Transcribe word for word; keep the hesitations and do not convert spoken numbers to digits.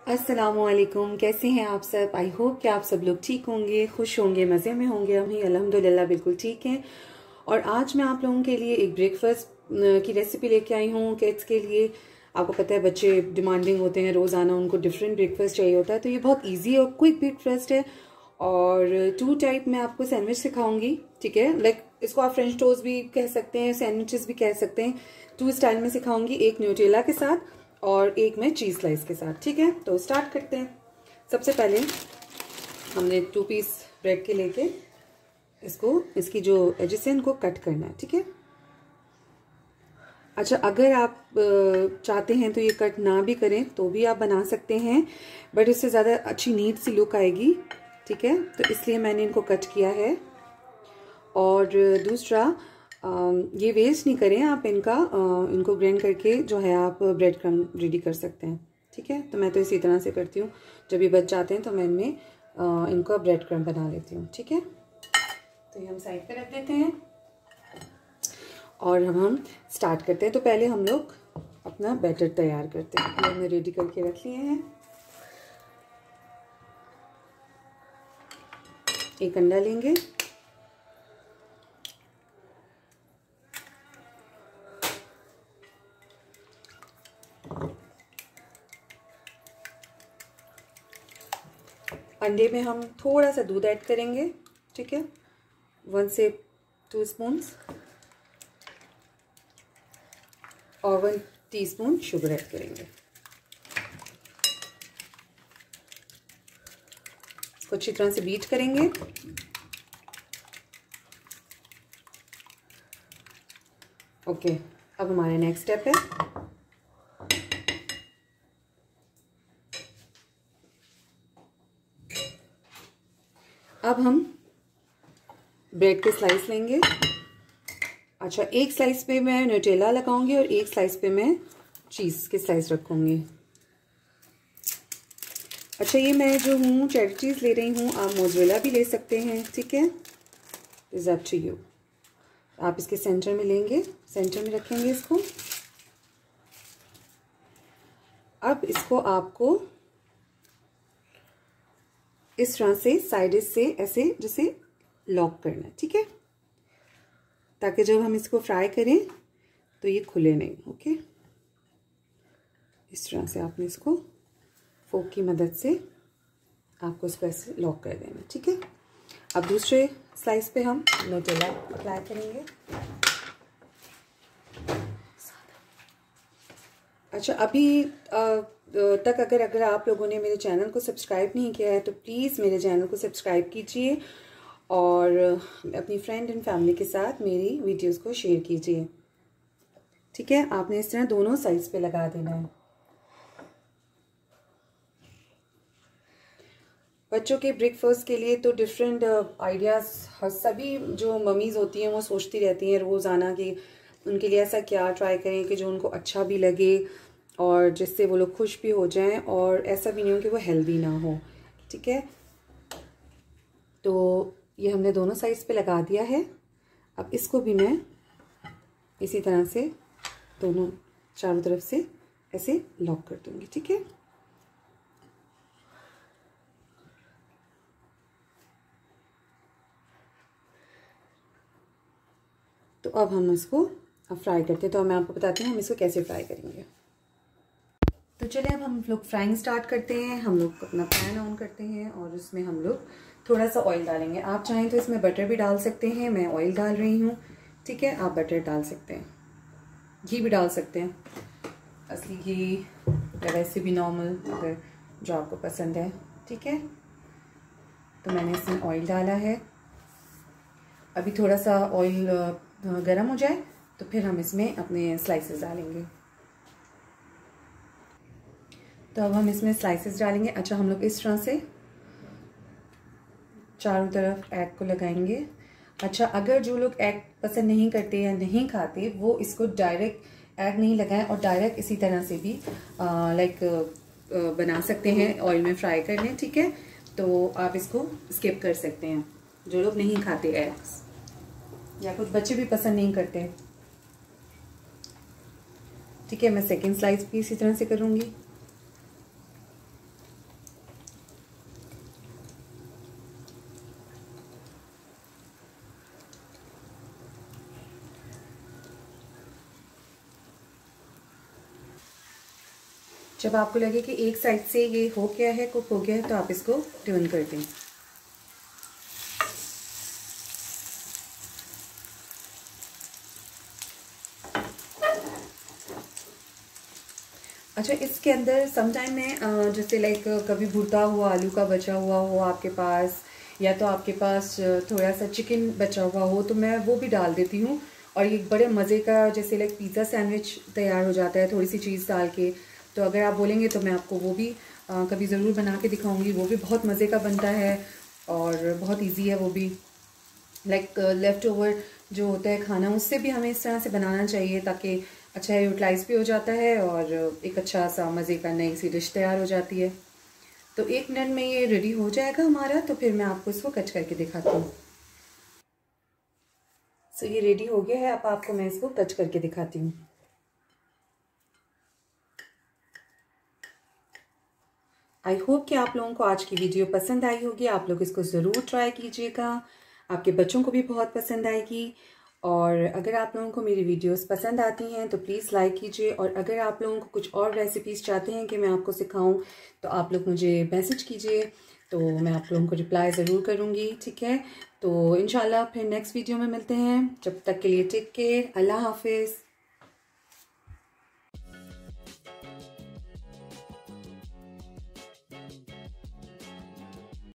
अस्सलामुअलैकुम, कैसे हैं आप सब। आई होप कि आप सब लोग ठीक होंगे, खुश होंगे, मज़े में होंगे। हम ही अल्हम्दुलिल्लाह बिल्कुल ठीक हैं। और आज मैं आप लोगों के लिए एक ब्रेकफास्ट की रेसिपी लेके आई हूँ किड्स के लिए। आपको पता है बच्चे डिमांडिंग होते हैं, रोज़ाना उनको डिफरेंट ब्रेकफास्ट चाहिए होता है, तो ये बहुत ईजी और क्विक ब्रेकफास्ट है। और टू टाइप मैं आपको सैंडविच सिखाऊंगी, ठीक है। लाइक इसको आप फ्रेंच टोस्ट भी कह सकते हैं, सैंडविचेस भी कह सकते हैं। टू स्टाइल में सिखाऊंगी, एक न्यूटेला के साथ और एक में चीज़ स्लाइस के साथ, ठीक है। तो स्टार्ट करते हैं। सबसे पहले हमने टू पीस ब्रेड के लेके इसको इसकी जो एजेस है इनको कट करना है, ठीक है। अच्छा, अगर आप चाहते हैं तो ये कट ना भी करें तो भी आप बना सकते हैं, बट इससे ज़्यादा अच्छी नीट सी लुक आएगी, ठीक है। तो इसलिए मैंने इनको कट किया है। और दूसरा, ये वेस्ट नहीं करें आप इनका, इनको ग्राइंड करके जो है आप ब्रेड क्रम रेडी कर सकते हैं, ठीक है। तो मैं तो इसी तरह से करती हूँ, जब ये बच जाते हैं तो मैं इनमें इनको ब्रेड क्रम बना लेती हूँ, ठीक है। तो ये हम साइड पे रख देते हैं और हम हम स्टार्ट करते हैं। तो पहले हम लोग अपना बैटर तैयार करते हैं। ये हमने रेडी करके रख लिए हैं। एक अंडा लेंगे, अंडे में हम थोड़ा सा दूध ऐड करेंगे, ठीक है, वन से टू स्पून्स, और वन टीस्पून शुगर ऐड करेंगे। इसको अच्छी तरह से बीट करेंगे। ओके, अब हमारा नेक्स्ट स्टेप है, अब हम ब्रेड के स्लाइस लेंगे। अच्छा, एक स्लाइस पे मैं न्यूटेला लगाऊंगी और एक स्लाइस पे मैं चीज़ के स्लाइस रखूंगी। अच्छा, ये मैं जो हूँ चेडर चीज़ ले रही हूँ, आप मोज़रेला भी ले सकते हैं, ठीक है। Is up to you. आप इसके सेंटर में लेंगे, सेंटर में रखेंगे इसको। अब इसको आपको इस तरह से साइड से ऐसे जैसे लॉक करना है, ठीक है, ताकि जब हम इसको फ्राई करें तो ये खुले नहीं। ओके, इस तरह से आपने इसको फोक की मदद से आपको इसको ऐसे लॉक कर देना, ठीक है। अब दूसरे स्लाइस पे हम न्यूटेला अप्लाई करेंगे। अच्छा, अभी आ, तक अगर अगर आप लोगों ने मेरे चैनल को सब्सक्राइब नहीं किया है तो प्लीज़ मेरे चैनल को सब्सक्राइब कीजिए और अपनी फ्रेंड एंड फैमिली के साथ मेरी वीडियोस को शेयर कीजिए, ठीक है। आपने इस तरह दोनों साइड्स पे लगा देना है। बच्चों के ब्रेकफास्ट के लिए तो डिफरेंट आइडियाज़ सभी जो मम्मीज़ होती हैं वो सोचती रहती हैं रोज़ाना कि उनके लिए ऐसा क्या ट्राई करें कि जो उनको अच्छा भी लगे और जिससे वो लोग खुश भी हो जाएं, और ऐसा भी नहीं हो कि वो हेल्दी ना हो, ठीक है। तो ये हमने दोनों साइड्स पे लगा दिया है। अब इसको भी मैं इसी तरह से दोनों चारों तरफ से ऐसे लॉक कर दूंगी, ठीक है। तो अब हम इसको अब फ्राई करते हैं। तो मैं आपको बताती हूँ हम इसको कैसे फ्राई करेंगे। तो चलिए अब हम लोग फ्राइंग स्टार्ट करते हैं। हम लोग अपना पैन ऑन करते हैं और उसमें हम लोग थोड़ा सा ऑयल डालेंगे। आप चाहें तो इसमें बटर भी डाल सकते हैं, मैं ऑयल डाल रही हूँ, ठीक है। आप बटर डाल सकते हैं, घी भी डाल सकते हैं, असली घी या वैसे भी नॉर्मल, अगर जो आपको पसंद है, ठीक है। तो मैंने इसमें ऑयल डाला है। अभी थोड़ा सा ऑयल गर्म हो जाए तो फिर हम इसमें अपने स्लाइसेस डालेंगे। तो अब हम इसमें स्लाइसेस डालेंगे। अच्छा, हम लोग इस तरह से चारों तरफ एग को लगाएंगे। अच्छा, अगर जो लोग एग पसंद नहीं करते या नहीं खाते वो इसको डायरेक्ट एग नहीं लगाएं और डायरेक्ट इसी तरह से भी लाइक बना सकते हैं, ऑयल में फ्राई कर लें, ठीक है। तो आप इसको स्किप कर सकते हैं जो लोग नहीं खाते एग्स, या कुछ बच्चे भी पसंद नहीं करते, ठीक है। मैं सेकेंड स्लाइस भी इसी तरह से करूँगी। जब आपको लगे कि एक साइड से ये हो गया है, कुक हो गया है, तो आप इसको टर्न कर दें। अच्छा, इसके अंदर समटाइम में जैसे लाइक कभी भुना हुआ आलू का बचा हुआ हो आपके पास, या तो आपके पास थोड़ा सा चिकन बचा हुआ हो, तो मैं वो भी डाल देती हूँ और ये बड़े मज़े का जैसे लाइक पिज़्ज़ा सैंडविच तैयार हो जाता है थोड़ी सी चीज़ डाल के। तो अगर आप बोलेंगे तो मैं आपको वो भी आ, कभी ज़रूर बना के दिखाऊंगी। वो भी बहुत मज़े का बनता है और बहुत इजी है वो भी। लाइक लेफ़्ट ओवर जो होता है खाना, उससे भी हमें इस तरह से बनाना चाहिए ताकि अच्छा यूटिलाइज भी हो जाता है और एक अच्छा सा मज़े का नई सी डिश तैयार हो जाती है। तो एक मिनट में ये रेडी हो जाएगा हमारा, तो फिर मैं आपको इसको कट करके दिखाती हूँ। सो so, ये रेडी हो गया है। अब आपको मैं इसको कट करके दिखाती हूँ। आई होप कि आप लोगों को आज की वीडियो पसंद आई होगी। आप लोग इसको ज़रूर ट्राई कीजिएगा, आपके बच्चों को भी बहुत पसंद आएगी। और अगर आप लोगों को मेरी वीडियोस पसंद आती हैं तो प्लीज़ लाइक कीजिए, और अगर आप लोगों को कुछ और रेसिपीज़ चाहते हैं कि मैं आपको सिखाऊं तो आप लोग मुझे मैसेज कीजिए, तो मैं आप लोगों को रिप्लाई ज़रूर करूँगी। ठीक है, तो इंशाल्लाह फिर नेक्स्ट वीडियो में मिलते हैं। जब तक के लिए टेक केयर, अल्लाह हाफिज़।